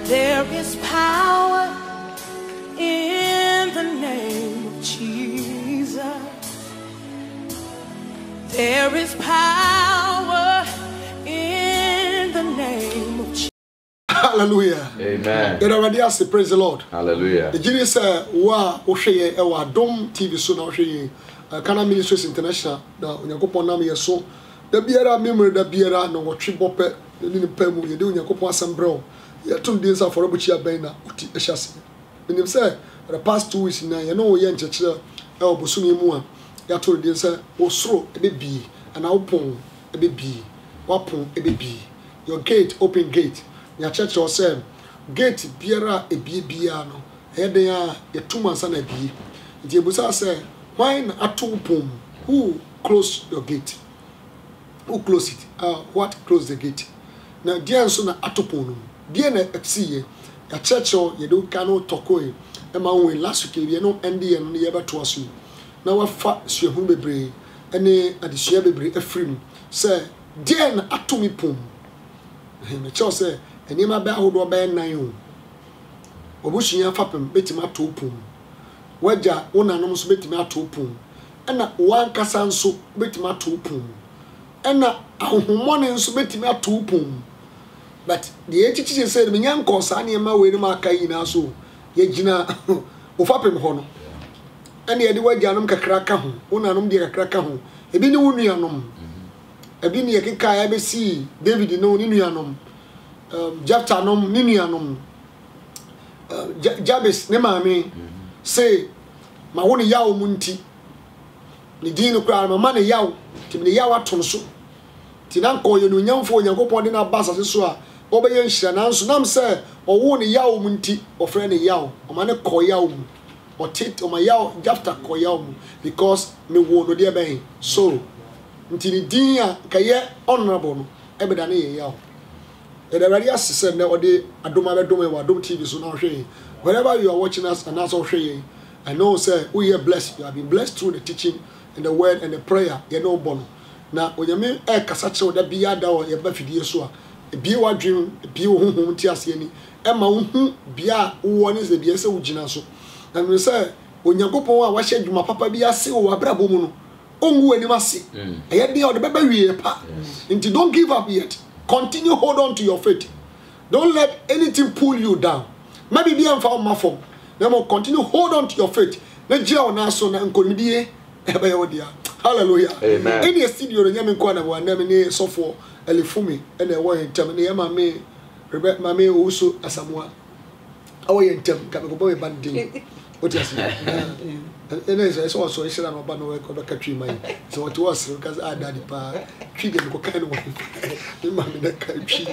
There is power in the name of Jesus. There is power in the name of Jesus. Hallelujah. Amen. Get already asked, praise the Lord. Hallelujah. The genius said, Wa Osheye, Ewa Dom TV so now Osheye, Kana Ministries International, the Unyakopon Nami so, the Biera memory, the Biera, no Tribope, the Nipemu, you do Unyakopon Sambro, you 2 days for Robuchia Bena, Uti Eshasi. When you say, the past 2 weeks now, you know, Yan Church, El Bosuni Mua, you told them, say, Osro, a baby, and Alpon, a baby, Wapon, a baby, your gate, open gate. Your church was saying, gate biara a biano, head ya 2 months and a bee. The Busa said, why not 2 pum? Who closed your gate? Who closed it? What closed the gate? Now, dear son, atopon, dear FC, a church or you do cano tokoi, and my own last week, you know, and the end ever to us. Now, a fat sir humbebre, and a dishebebre, a free, say, dear atomi pum. The church said, and you may be hold or bear 9. Obushia Fapum, Bettima 2 pum. Wedja, one anonymous Bettima 2 pum. And one Cassanso Bettima 2 pum. And a morning so Bettima 2 pum. But the teacher said, me young Corsani and my way to Macaina so, Yegina of Fapum Hono. And the other Janum Cacracahum, Unanum de Cacracahum, a bini unianum. A bini a kika ABC, David no Ninianum. Jaftanom Ninianum Jabes Nemami say my one yaw munti Nidino cry my money yaw Timmy Yawa Tonso Tinanko you know for Yakopon in a bass as so Obayan Shanans Nam say or one yaw munti or friend yaw or man koyaum or tit or my yaw Jafta koyaum because me won dear bay so Ntinia Kaya honorable Ebedani yaw. And the radio said, "No, they Adoma Adom TV so now share. Wherever you are watching us and also share, I know, sir, we are blessed. You have been blessed through the teaching and the word and the prayer. You know, bono. Now, when you mean a casacho that be a dower, your buffy so a be what dream, a be whom tears any, and my own bia who one is the BSO Ginaso. And we say, when you go for what shed my papa be a seal or brabomo, oh, any must see. I had the other baby, and don't give up yet. Continue hold on to your faith. Don't let anything pull you down. Maybe be found my phone. Now continue hold on to your faith. Let you on us on Uncle Hallelujah. Amen. Any studio in Yamin Kwana one name so for Elifumi and a way in Tamina me Rebecca Mame also as someone. Away in Tem Kaboy Bandi. What is it? And it's also a shell of Bano country mine. So it was because I daddy pa treat them kind of one. That country.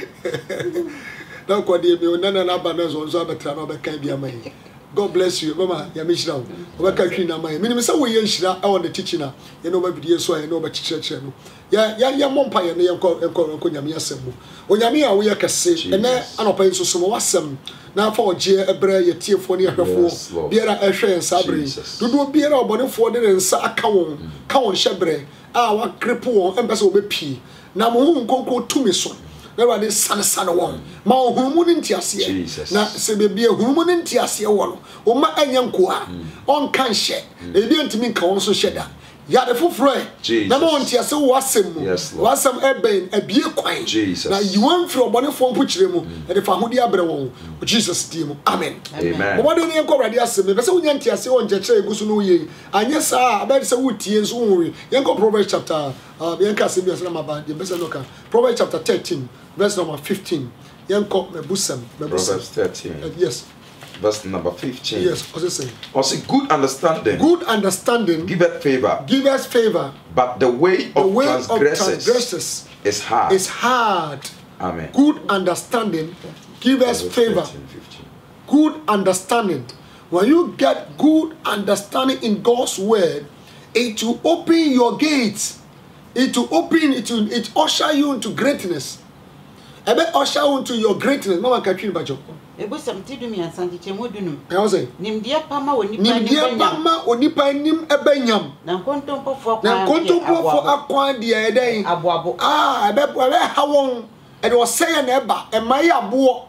Now, Quadia, none of Abanas on Zabatrano can be a man. God bless you, Mama, Yamishna. What country now? My minimum so we on the teaching. You know, maybe so I know about church. Ya Mompire and Yamia Sembo. When Yamia, we are Cassie, and then an open so some awesome. Now for G. a bray, a tear for near her four, Biera Eshe and Sabri. Do beer or bonnet for the and Sa Cowan, Shebre, our cripple, and Basso P. Now, whom go to me so. There are this son one. Ma human tiasia. Na se be a human tiasia one. O ma anyankoa. On can share. They didn't mean council shedder. Ya the full fry. Na no tiasia wasem. Wasem eben a beer quine. Jesus. Now you want for bonnet form which them and if I would abrew. Jesus team. Amen. Amen. What do you call radiasm? Because we want tiasia on Jachay Gusuno ye. And yes, I bet so would tears only. Yanko Proverbs chapter Bianca Sibias Lamaba, the best look. Proverbs chapter 13. Verse number 15. Proverbs 13. Yes. Verse number 15. Yes. What's it say? Also, good understanding. Good understanding. Giveth favor. Give us favor. But the way of transgressors is hard. It's hard. Amen. Good understanding. Give us favor. 13, 15. Good understanding. When you get good understanding in God's word, it will open your gates. It will open. It usher you into greatness. I bet usher into your greatness. Mama Katrin Bajo. Ebo samti dumi ansanti chemo dunum. I was saying. Nimdia pama onipa nim ebenyam. Na kontompo for akwa dia edai. Abo. I bet hawon. And was saying eba. And my abo.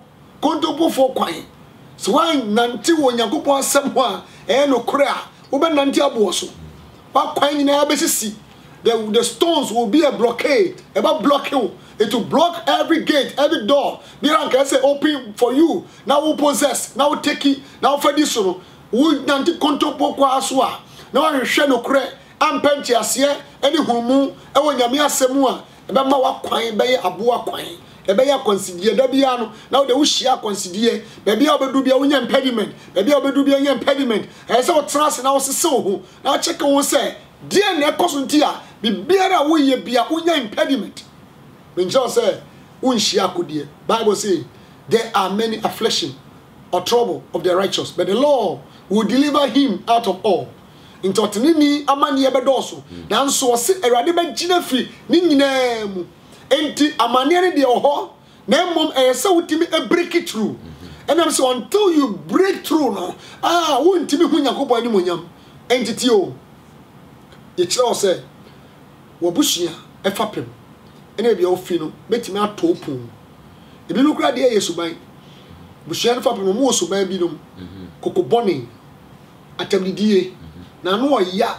kontopo for kwan so wan nante wo Nyankopon asem ho a no kore a wo be nante abo so wa kwan nyina abesisi the stones will be a blockade about blocking it will block every gate every door Biran can say open for you now we possess now we take it now for this one we nante kontopo kwa so a na wa hwehwe no kore ampanti ase ene humu e wo Nyame asem a e be ma wa kwan be abo akwan ebe ya consider da bia no na wo de wo hia consider be bia obedu bia wonya impediment be bia obedu bia wonya impediment e se wo trans na wo sese wo na check wo se dia na ekoso ntia bi biara wo ye bia wonya impediment when Jesus say wo hia kodie Bible say there are many affliction or trouble of the righteous but the Lord will deliver him out of all into otini amani ebedoso nanso wo se Awurade ba gina firi ni nyina mu enti amaniere de oho na mom say wutimi break it through and I'm so until you break through no wuntimi hu Yakobon ni monyam entity o ye kire o say wo busua e fapem ene bia ofi no betimi atopun ebi no kura de yesuban busua no fapem mo osuban bi no kokoboni atamdidie na no oya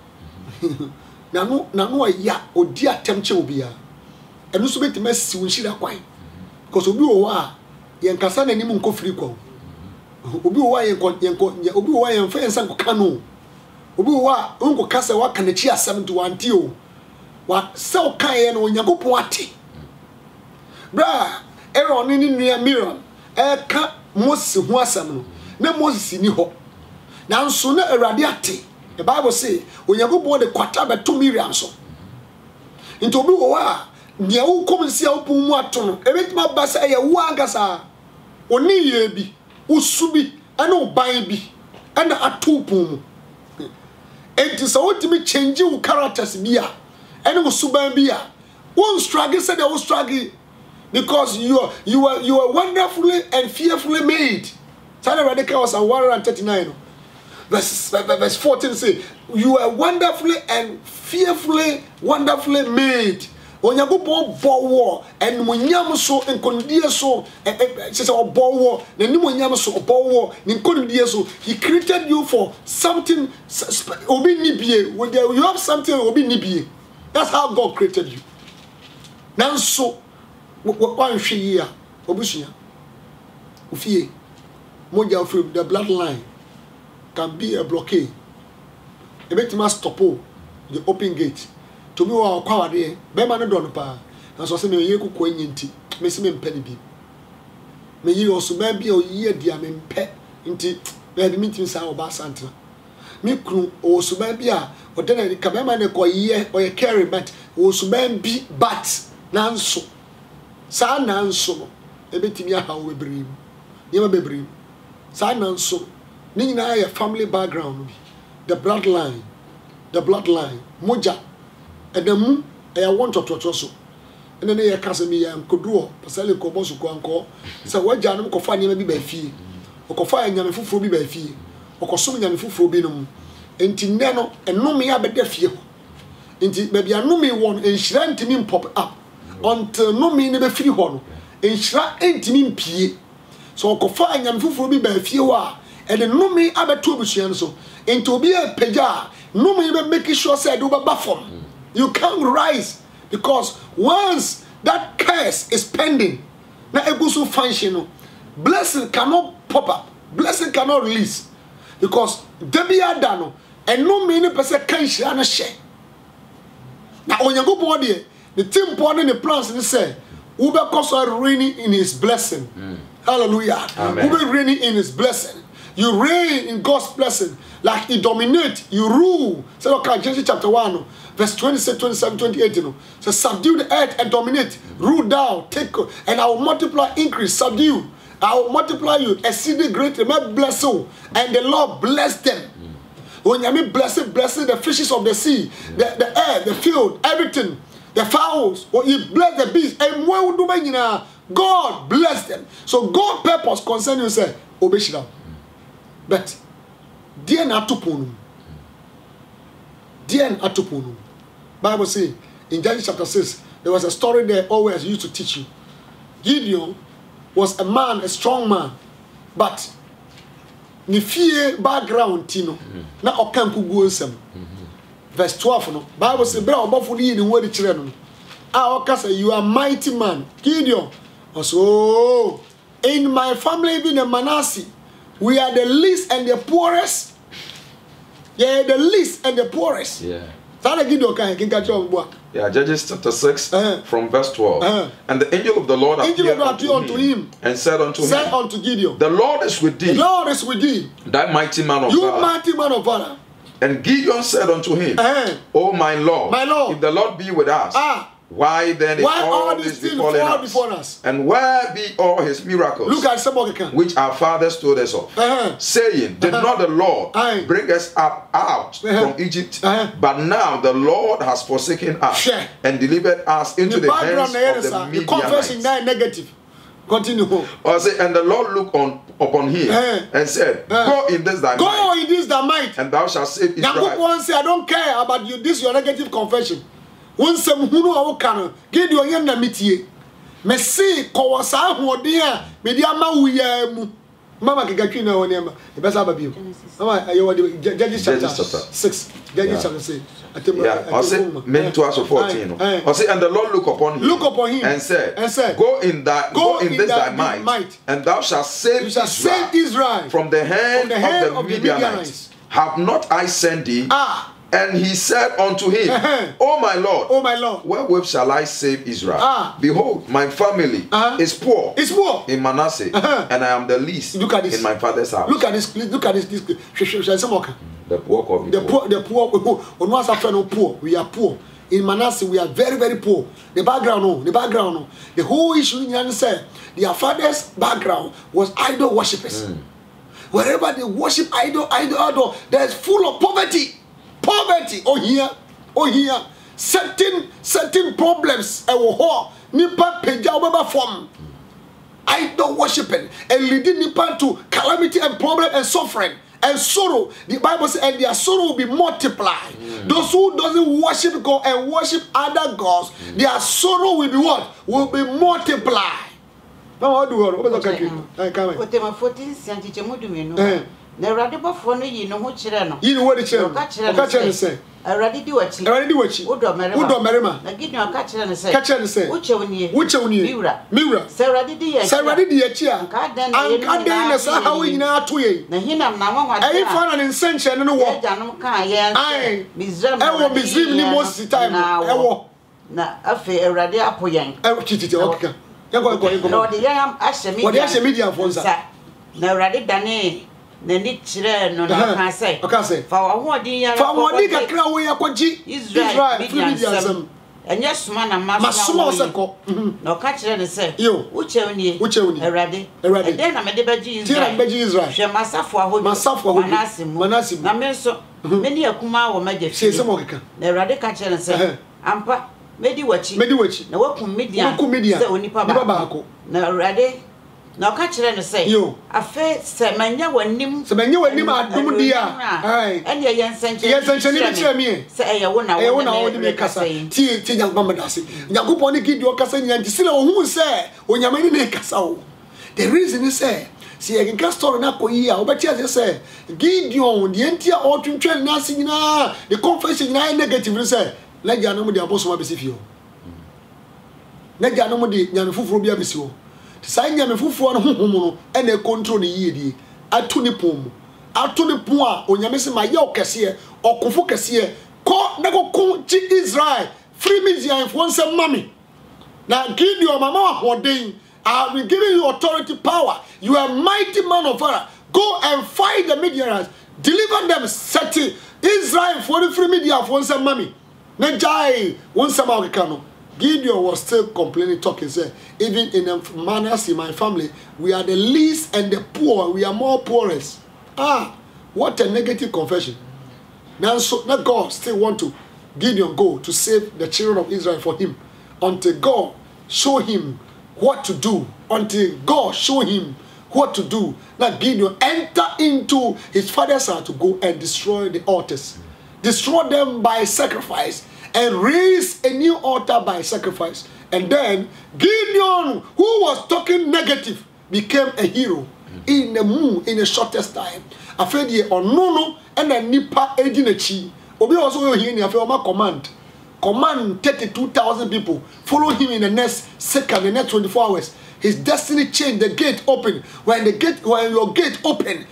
na no oya odi atamche obia enu so betima si wonhira kwan because obi wo a yenkasa na nim nko free kwa obi wo a obi wo a yemfa yensa nko kanu obi wo a nko kasa wa kanachi asem to wanti o wa se o kan ye no Nyankopon ate bra Aaron ni nua Miriam ka Moses hu asem no na Moses ni ho nanso na Awurade ate the Bible say Nyankopon de kwata beto Miriam so into obi wo a nia wo komensia wo pum mu ato no ebetima basa ye wo agasa oni ye bi usu bi ana oban bi ana atopum mu enti so wotimi change wo characters bi a ene wo suban bi a won struggle say they will struggle because you are wonderfully and fearfully made. Sana Radical was 139 verse 14 say you are wonderfully and fearfully wonderfully made. Onyagopon bowo and munyam so enkondie so say obowo na ni munyam so obowo ni enkondie so he created you for something obi nibie you have something obi nibie. That's how God created you. Nanso wan hwe yi a obusua ofie moja from the bloodline can be a blockade. Ebetima stop the open gate. To me wa kwa wade be ma no do no pa na so se me ye kokko anyinti me se me mpani bi me yi oso ba bi o yi dia me mpe nti be bi mitimi sa oba santra me kru oso ba bi a o de na ka be ma ne ko ye o ye carry but oso ba bi but nanso sa nanso no ebetimi aha wo bebrim yema bebrim sa nanso ni nyina ya family background bi the bloodline moja Edemu e want to so ene ne ye kase mi ya nkoduo pasale ko bosu ko anko se waja no ko fa ne bi ba fie ko fa nyame fufuro bi ba fie ko som nyame fufuro bi no enti ne no enome ya beda fie ho enti ba bia no me won enhira ntimi pop up until no me ne be firi ho no enhira ntimi mpie so ko fa nyame fufuro bi ba fie ho a e de no me abeto obusua no so enti obi e peja no me be make sure say do ba form. You can't rise because once that curse is pending, na egusu function, blessing cannot pop up, blessing cannot release because debi adano and no many person can share na share. Now when you go body, the team putting the plans and say, "Ube koso reigning in His blessing." Hallelujah. Amen. Ube reigning in His blessing. You reign in God's blessing, like He dominate, you rule. So okay, Genesis chapter 1. Verse 26, 27, 28, you know. So subdue the earth and dominate. Rule down, take, and I will multiply, increase, subdue. I will multiply you, exceeding greatly. May bless you. And the Lord bless them. When you mean bless the fishes of the sea, the air, the field, everything, the fowls. When you bless the beasts, and what would do now? God bless them. So God's purpose concerning you say, obey them. But dear natuponu. Dear natuponu. Bible says in Genesis chapter 6, there was a story there always used to teach you. Gideon was a man, a strong man, but ni fear background tino na okan kugu nsem. Verse 12 no Bible say bra obofo ni ho adi kire no say you are mighty man Gideon also in my family even in Manasseh we are the least and the poorest. Yeah, the least and the poorest. Yeah. Yeah, Judges chapter 6 from verse 12. And the angel of the Lord appeared unto him and said unto Gideon, the Lord is with thee. The Lord is with thee. Thy mighty man of you valor. Mighty man of valor. And Gideon said unto him, Oh my Lord, if the Lord be with us, why then is all this befallen us? And where be all his miracles, look at which our fathers told us of, saying, Did not the Lord bring us up out from Egypt? But now the Lord has forsaken us and delivered us into the hands of the Midianites. Negative. Continue. And the Lord looked upon him and said, Go in this thy might, and thou shalt save Israel. Say, I don't care about you. This is your negative confession. One some who know can get your young mitie. Messi, Kawasa, who dear, Mediama, we Mama Gagina, or Nema, the best of you. Judges chapter 6. Judges chapter 6. I'll say, men to us of 14. I'll say, and the Lord look upon him and said, Go in this thy might, and thou shalt save Israel from the hand of the Midianites. Have not I sent thee? And he said unto him, O my Lord, wherewith shall I save Israel? Behold, my family is poor in Manasseh, and I am the least in my father's house. Look at this. The poor call me poor. The poor. We are poor. In Manasseh, we are very, very poor. The background. The whole issue in said their father's background was idol worshippers. Wherever they worship idol, there's full of poverty. Oh here. Certain problems. Nipa peja obeba form. Idol worshiping and leading nipa to calamity and problem and suffering and sorrow. The Bible says, and their sorrow will be multiplied. Those who doesn't worship God and worship other gods, their sorrow will be what? Will be multiplied. Now what do you want? Na Awurade bɔfoɔ no yi no ho kyerɛ no. Yi no wo de kyerɛ no. Ɔka kyerɛ no sɛ. Awurade di wachi. Wodɔ mmarima. Na Gideon ɔka kyerɛ no sɛ. Ka kyerɛ no sɛ. Wokyɛw nie. Miwura. Sɛ Awurade di yɛ. Sɛ Awurade di yɛ a. Anka den na saa hawo nyinaa to yɛ. Na hinam na nwanwa de. Ɛyi fa na ne nsɛnkyɛn no wɔ. Agyanom ka yɛn sɛ. Misraim ni Moses time. Ɛwɔ. Na afei Awurade apo yɛn. Titi ɔkeka. Yɛkɔ. Na ɔde yɛn ahyɛ media. Wɔde ahyɛ media fo nsa. Na Awurade dane na ni kyerɛ no na ka sɛ fa wɔhodin ya fa wɔhodin kakra wo yakɔgye Israel Midian ɛnyɛ soma na masoma sɛkɔ na ɔka kyerɛ no sɛ wokyɛw nie Awurade ɛdɛn na mede bɛgye Israel hwɛ masafo ahodi Manase mu na me nso meni akuma wɔ magya fie na Awurade ka kyerɛ no sɛ ampa medi wachi na wakum Midian sɛ onipa baako na Awurade na ɔka kyerɛ no sɛ afe sɛ manya w'anim adom di a ɛne yɛn nsɛnkyɛnni kyerɛ me sɛ ɛyɛ wo na wo ne kasa tie Nyankopɔn da se Nyankopɔn ne Gideon kasa nyanti sɛ ohun sɛ onyame ne kasa wo. The reason is say yɛ kenka story na kɔyi a wobɛti ase sɛ Gideon the enti a ɔtwentwɛn na ase nyinaa the confession nyinaa negative ne sɛ na gya no mu de abosoma bɛsi fie na gya no mu de nyame foforo bi abɛsi wo. Sai nyame fufuo no honhom no ene control ne yiedie atu ne pom a onyame se ma ye okese okofo kese ko na ko chi Israel free Midian for nsem mami na Gideon mama ahoden I will give you authority power. You are a mighty man of valor. Go and fight the Midianites, deliver them, set Israel for the free Midian for nsem mami na jai onsem akano. Gideon was still complaining, talking, say, even in the manners in my family, we are the least and the poor. We are more poorest. What a negative confession. Now God still want to Gideon go to save the children of Israel for him. Until God show him what to do. Until God show him what to do. Now Gideon enter into his father's house to go and destroy the altars. Destroy them by sacrifice. And raise a new altar by sacrifice. And then Gideon, who was talking negative, became a hero in the shortest time. Afraid ye or no, and then nipa edinachi. Obi also here in your command 32,000 people. Follow him in the next second, the next 24 hours. His destiny changed. The gate open. When your gate open,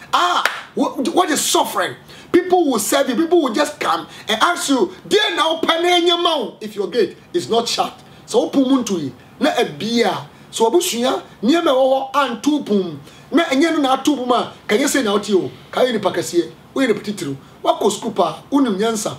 what is suffering? People will serve you. People will just come and ask you, "Dear now, panenya if your gate is not shut." So pumuntu na ebia. So abusuya nieme wo antupum. Na enye no na atupum can you say na otio? Can you ni pakase? We ni petitru. Wako skupa, unim nyansa.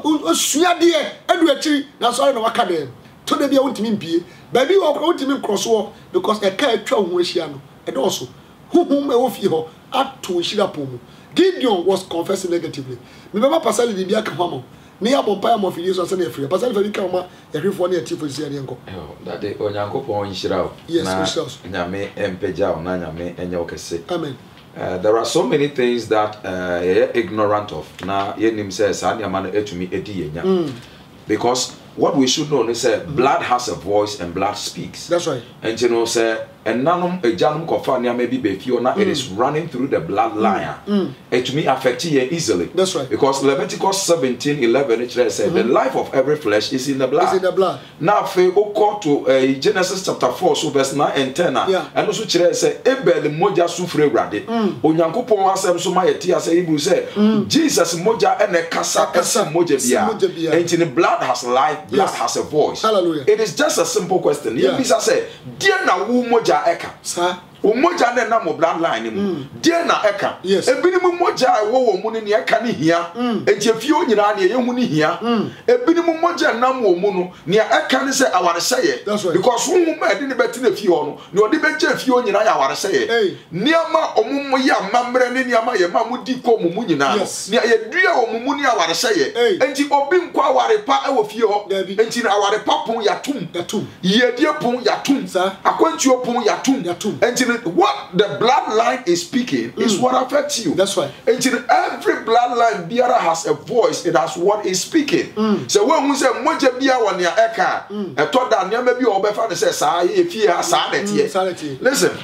Osua de edu akiri na so na waka dem. To de bia wontimi mpie. Baby wontimi cross wo because e ka atwa ho ahia no. E do so. Huhum e wo fie ho ato hira pomu. Gideon was confessing negatively. Remember Pastor de bia ka ho ne abompa am of Jesus and free. Pastor Femi ka ma ya hwefo na ati for sia ne nko. That day onyankopon nhira o. Yes, Jesus. Nyame empeja o na nyame enye okese. Amen. There are so many things that you're ignorant of. Na yenim says anyama na etumi edi yenya. Because what we should know is that blood has a voice and blood speaks. That's right. And you know, say, and nanum a janum kofania maybe befiona, it is running through the bloodline. It may affect you easily. That's right. Because Leviticus 17:11 it says the life of every flesh is in the blood. It's in the blood. Now, if we go to Genesis chapter 4, so verse 9 and 10, and also say, Ebel moja sufre rade. Onyankopo asem so ma yeti ase Hebrew say, Jesus moja ene kasa moja bia. And in the blood has life. Blood has a voice. Hallelujah. It is just a simple question. Yes. Say, dear na wu moja eka. Sir. Umoja na mo bloodline mu. Dear na eka. Yes. Ebini mu moja wo mu ni eka ni hia. Enti afie onyina na ye hu ni hia. Ebini mu moja na mo mu no ni eka ni say aware seye. Because hu ma de ni beti na fie ho no. Ni odi beje fie onyina ya aware seye. Niama omumu ya mamre ni niama ye ma mu di ko mu nyina. Ni ye dua omumu ni aware seye. Enti obi nkwa aware pa e wo fie ho. Enti na aware pa pon ya tum. Ye die pon ya tum. Akwantuo pon ya tum. Enti what the bloodline is speaking is what affects you. That's right. Until every bloodline bearer has a voice, it has what is speaking. So when we say moja bia won ya eka, e to da ne ma bi obefa ne say sa ye fie sa netie. Listen.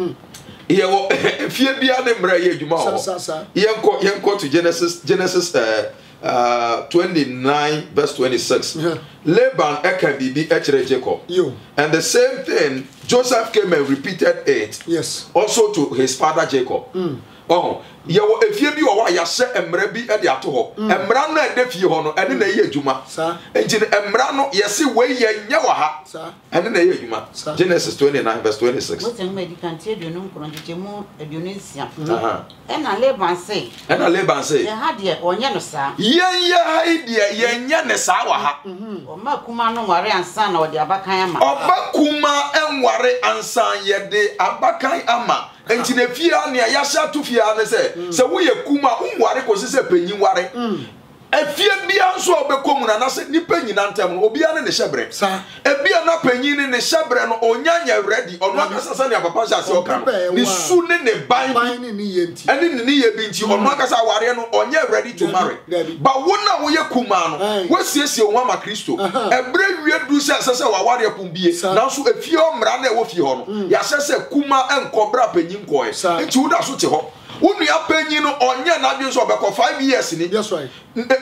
Here fie bia ne mra ye adwuma ho. Yenko to Genesis 29 verse 26. Laban eka bibi echere Jacob. And the same thing Joseph came and repeated it. Yes. Also to his father Jacob. Oh, yewo efie bi wo ya hye emra bi e de ato ho. Emra no e de fie ho no ene na ye adwuma. Enti emra no yesi we ye nya wa ha. Ene na ye adwuma. Genesis 29 verse 26. What in medical children nkrojemu edunisia. Ena Laban say. Ye ha de onye no sa. Ye ha de ye nya ne sa wa ha. O ma kuma no ware ansa na o de abakan ama. Oba kuma enware ansa ye de abakan ama. Enti na fia ne ya sha to fia ne se wo ye kuma unware ko se panyin ware efie bia nso obekomu na se nipa nyina ntem no obia ne hyebre ebia na panyin ne hyebre no onyanya ready ono akasa ne papa sha se oka ni su ne ban ne ni yenti ene ne ye bi nti ono akasa ware no onye ready to marry but wona wo ye kuma no wasiesie wo ma Kristo ebre wie du se wa ware pon bie na so efie omra na wo fie ho no ya se kuma enkobra panyin koe nti wo da so te ho Unu ya penyi no onye na dwen so obekọ 5 years ni. That's right.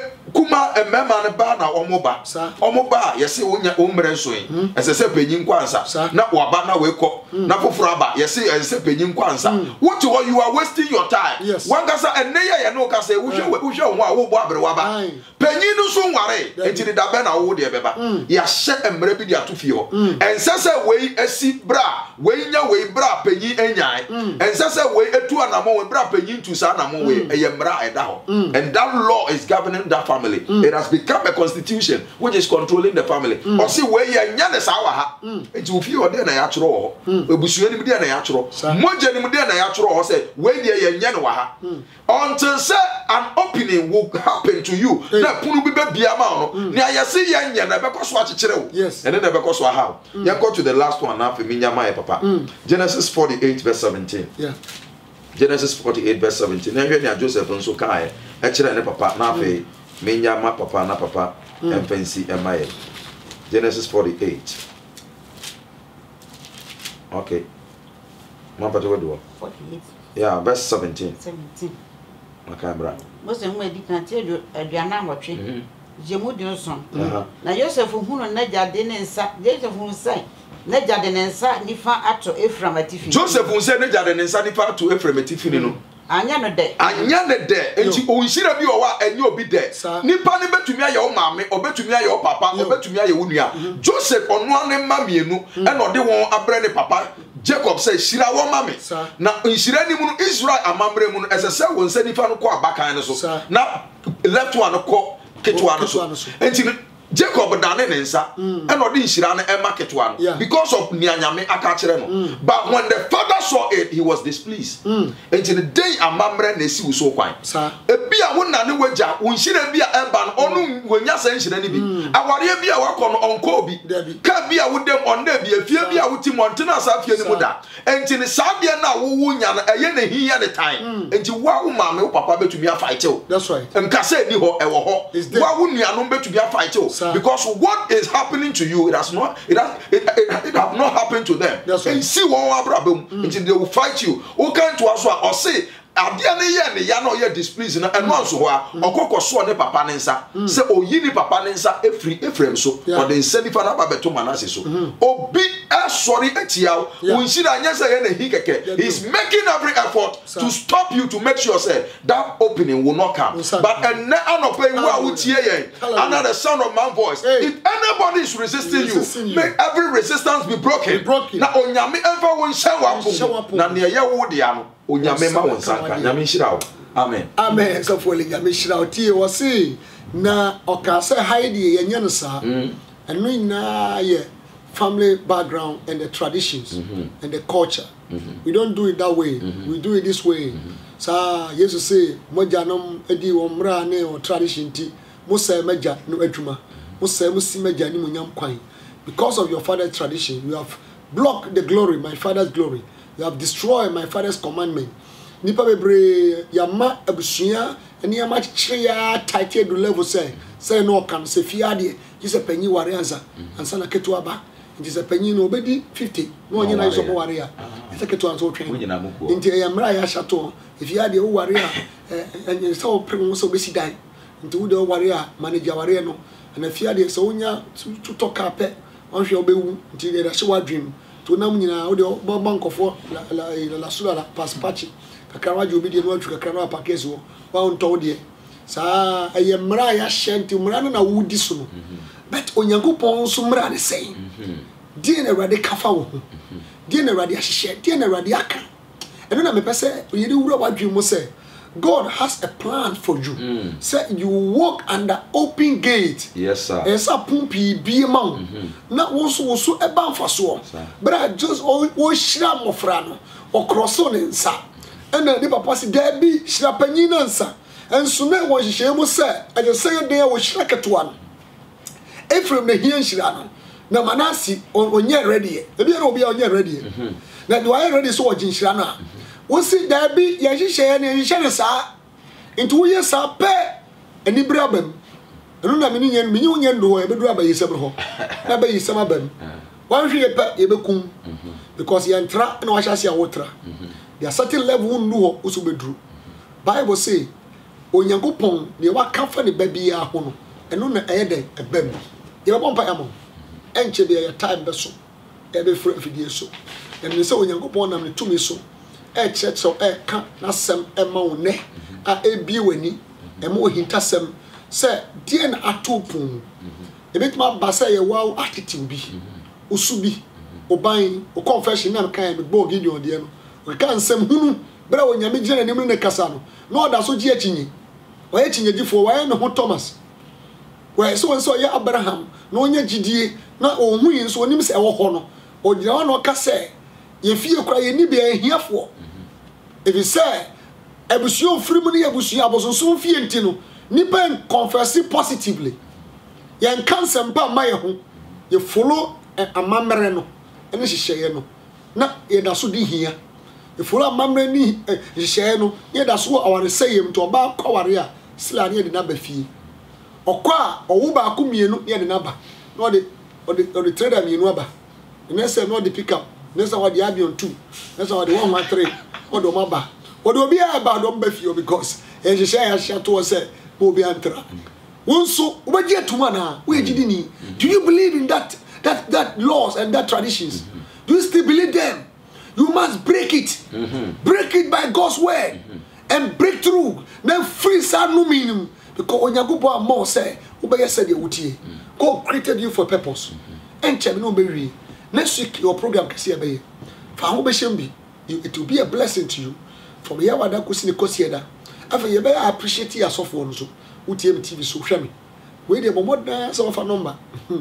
Kuma emema ne ba na omoba. Omoba yesi onya omre so yin. Esese penyi nkwansa. Na waba na wekọ. Na foforo aba yesi esese penyi nkwansa. What you are wasting your time. Wangasa eneye ye no kasa uhwe ho a wo bo abre waba. Penyi no so nware. Enti da be na wo de beba. Ya hye emre bi de atofie ho. Ensese we esi bra, we nya we bra penyi enyan. Ensese we etu anamo we bra penyin to sa na mo we eyemra eda ho. And that law is governing that family. It has become a constitution which is controlling the family. Or see where ye nya ne sa wa ha. Enti ofi o de na ya choro ho. Ebusuani mu de na ya choro. Moja ni mu de na ya choro ho say we de ye nya ne wa ha. Until say an opening will happen to you. Na punu bi be bia ma no. Ne ayase ye nya na be koso akekere wo. Yes. And then be koso ha. You go to the last one now for me nya my papa. Genesis 48 verse 17. Yeah. Genesis 48 verse 17. Na hwe ni Joseph nso kae e kire ne papa na afi menya ma papa na papa emfancy emaye. Genesis 48 Okay. Mama to do 48. Yeah, verse 17. 17. Okay, bra. Most of them did not tell you a Diana watching. Jemudionson. Na Joseph hunu na jade ne nsa, Joseph hunu sai. Na jade ne nsa nifa ato Ephraim atifi. Joseph hunu sai na jade ne nsa nifa ato Ephraim atifi no. Anya no de. Anya ne de. Enti onhira bi o wa enye obi de. Nipa ne betumi aye o maame, obetumi aye o papa, obetumi aye wo nua. Joseph onu ane ma mienu e no de won abre ne papa. Jacob said, "Shira wo mame." Na nshira ni mu no Israel amamre mu no esese wo nsa nifa no ko abakan ne so. Na left one ko ketwa no so. Enti Jacob dane ne nsa and odi nshira no ema ketwa no because of nianyame aka kire no. But when the father saw it, he was displeased. Enti the day amamre na esi wo so kwan. Ebi a wona ne waja wo nshira bi a eba no onu wonya sa nshira ni bi. Aware bi a wakọ no onko bi. Ka bi a wodem onna bi afie bi a wuti montena sa afie ni mu da. Enti ne sa bia na wo wonya no eye na hiya the time. Enti wa wo mama wo papa betumi afight you. That's right. Nka say ni ho ewo ho. Wa wo nuanom betumi afight you. Because what is happening to you, it has not happened to them. That's right. And see one problem until they will fight you. Who can to us or say adia ne ye ne ya no ye displeased na eno so ho a okokọ so ne papa ne nsa se oyi ni papa ne nsa Ephraim so or the nsani fa na ba beto Manase so obi sorry etia wo nshira anya se ye na hi keke. He's making every effort to stop you, to make sure say that opening will not come. But and anope wa wo tie yen under the sound of my voice, if anybody is resisting you, make every resistance be broken. Na onyame emfa wo nhye wa na ne ye wo dia no onyame ma won sanka nyame nshira wo. Amen. Amen. So for nyame nshira wo tie wo se na okase haide ye nye no sa eno ina ye family background and the traditions and the culture. We don't do it that way. We do it this way. Sa Jesus say moja nom edi wo mra ne o tradition ti musa meja no adwuma musa musi meja ni munyam kwan. Because of your father's tradition, you have blocked the glory, my father's glory. You have destroyed my father's commandment. Nipa bebre yama abusuya eni yama chiya tight do level say no kan se fiade ji se panyi ware ansa ansa na ketu aba ji se panyi no obedi 50 no onye na so bo ware a se ketu ansa o twen nti e yamra ya shato fiade o ware a enye so prem so besi dai nti wo de o ware a manager ware no na fiade so onya to kape onhwe obewu nti de da hye wadwem to nam nyina wo de bankofo la sura la paspachi kakara jobi de no atwu kakara no apakezo wa onto de sa eye mra ya shenti mra no na wudi so no but onyankopon so mra ne sei die na rade kafa wo ho die na rade ahye die na rade aka eno na mepese oyedi wura wadwem mo say God has a plan for you. Say you walk under open gate. Yes, sir. Esa pumpi bi ma. Na woso eba mfaso. But I just o shira mofra no. O crosso ne nsa. Ena ni papa si da bi shira panyin na nsa. Enso na wo hihye mu say, I just say dey wo shira keto an. Ephraim na hia shira no. Na Manase onye ready. Ebi na obi onye ready. Na do I ready so wo jinshira na. We see there be yahye ne hye sa into we sa pe ani brabam enu na me nyen me nyen ndo e bedu abayisem ho na abayisem abam wan hwe pe ye bekum because ye ntra na wa hyase awotra there certain level nnu ho usu bedru Bible say onyankopon ne wa kafa ne babia ho no enu na eyede ebam ye be bompa yamo enche be ye time be so e be frɛ fidie so enu se onyankopon nam ne tumi so church so ka na sem ema one a ebie wani ema ohinta sem se die na atopun ebetima ba se ye wow attitude bi osubi oban o confession na kan me bo Gideon de no o kan sem hunu bra onyame gire ne ne kasa no na oda so gi achinyi o ye chinyi gifo wa ye ne ho Thomas wa so ye Abraham na onye gidie na ohun yin so onim se e wo ho no o gira no ka se ye fie kra ye ni be ahiafo. If you say ebusuo frimu ni ebusuo abosonso fie ntino nipa confess positively ye cancer mpa ma ye ho ye follow amamre no ene hihye no na ye da so di hia ye follow amamre ni hihye no ye da so aware sayem to ba kware a sila ne de na ba fie okwa owo ba ko mienu ye de na ba no de trader mienu aba ene say no de pick up Next one the Abion 2. Next one the 113. What do maba? What do be about don't be fear because as you say I shall to say will be antra. So what yet to mana? Where did you? Do you believe in that laws and that traditions? Do you still believe them? You must break it. Break it by God's word. And break through. Then free sad no meaning. Because when you go by more say, Ubaya said God created you for purpose. And no berry. Next week your program can see a bay. For it will be a blessing to you. From here what I could see the Cosieda. After you better appreciate your soft ones. UTM TV so show me. Wait a moment dance of a number.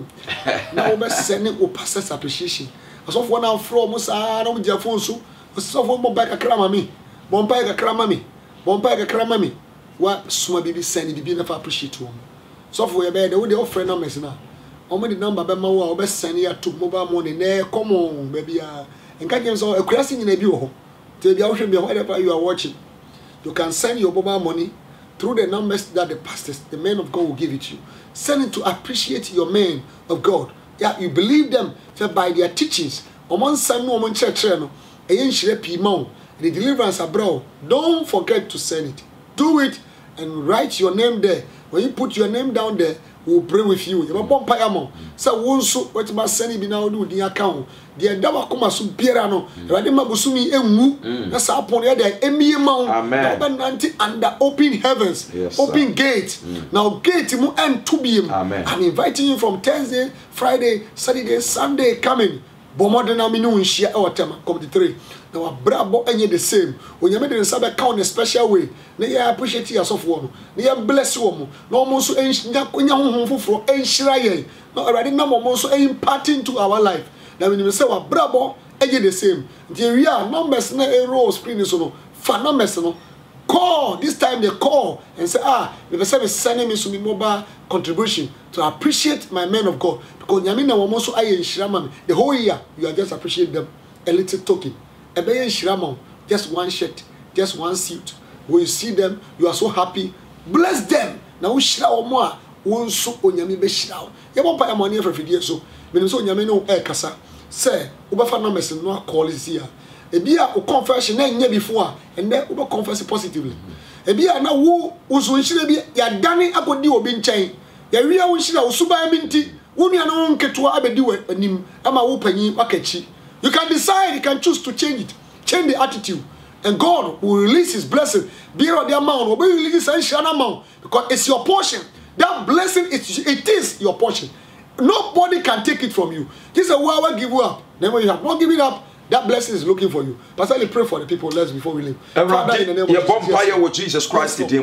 Now we're sending or passes appreciation. As of one hour from Musa, no with your phone so. So one more back a cramami. One bag a cramami. One bag a cramami. What small baby sending be enough appreciate to him. So for your bed, the way they offer numbers now. How many number by my wow best send here to mobile money there? Come on, baby. And can't give a crashing in a view. Tell the ocean be whatever you are watching. You can send your mobile money through the numbers that the pastors, the men of God will give it to you. Send it to appreciate your men of God. Yeah, you believe them by their teachings. Oman sanu oman church no. Eyen shire pimon. The deliverance abroad. Don't forget to send it. Do it and write your name there. When you put your name down there, we'll pray with you. You bomb payamo. So won't what must send it now do the account. The endeavor come as Pierano. Radima Busumi emu. That's upon the other Emiamount. Amen. Under open heavens. Yes, open gate. Now gate mu and to be. Amen. I'm inviting you from Thursday, Friday, Saturday, Sunday coming. Bomodena minu share our tema come to 3. Now brabo any the same. When you made the sabe count a special way. Na ya appreciate yourself one. Na ya bless you. No mo so enya honfoforo enhira ye. No already na mo so imparting to our life. Now when you say wa brabo any the same. The real numbers na a row screen so no. Fa numbers no. Call this time they call and say the person is sending me some mobile contribution to appreciate my men of God because Yamina Wamoso aye shiraman the whole year you are just appreciate them a little token a baye shiraman just one shirt just one suit when you see them you are so happy bless them now we shira omo a won so onyame be shira ye bo pa money for fidie so me so onyame no e kasa say obafa no mesin no call is here ebia o confession na nya before and then we confess positively ebia na wo so nhire bi ya dane akodi obi nchen ya wi a wo nhire wo suban bi nti wo nua no nketo abedi anim ama wo panyi wakachi you can decide you can choose to change the attitude and God will release his blessing beyond the amount will release an amount because it's your portion that blessing it is your portion nobody can take it from you this is a why I give you up then when you have not given up that blessing is looking for you. Pastor, let's pray for the people. Let's before we leave. Father, in the name of Jesus, with Jesus Christ, when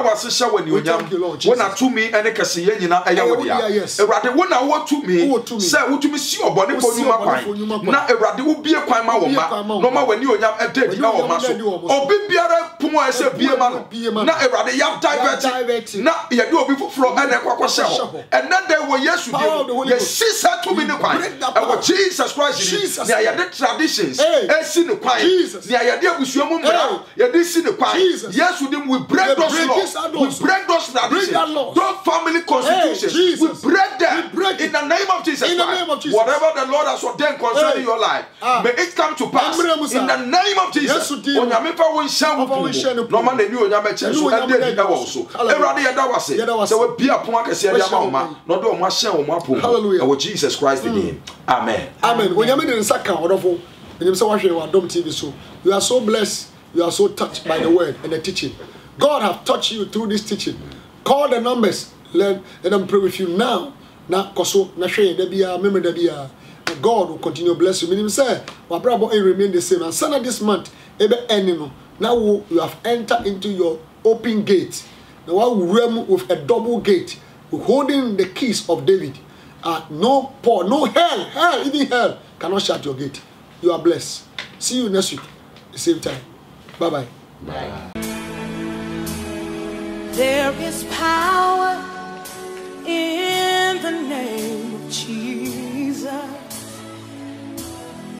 I to me and Cassian, yes. When I want to me, say, what to me see your body for you, not a radi will be a crime, no matter when you are a dead muscle. Or be better, Puma, I said, be a man, not a radi, you have diverted, not you do before floor and a quack. And not there were yes, yes, she said to me, and Jesus Christ, Jesus, I had tradition. See the quiet. The idea we show them this in the quiet. Yes, with them we break those laws. We break those traditions. Those family constitutions. We break them in the name of Jesus. Whatever the Lord has ordained concerning your life, may it come to pass in the name of Jesus. On your member will share no man knew on your message. So and then also. Everybody that was so we be upon a say mama. Not do much share on my pool. Hallelujah. With Jesus Christ in name. Amen. Amen. When you made in second wonderful. You are so blessed, you are so touched by the word and the teaching. God have touched you through this teaching. Call the numbers, let them pray with you now. Now, God will continue to bless you. Meaning, say, my brother will remain the same. And son this month, now you have entered into your open gate. Now, with a double gate, holding the keys of David. No poor, no hell, even hell cannot shut your gate. You are blessed. See you next week, same time. Bye-bye. Bye. There is power in the name of Jesus.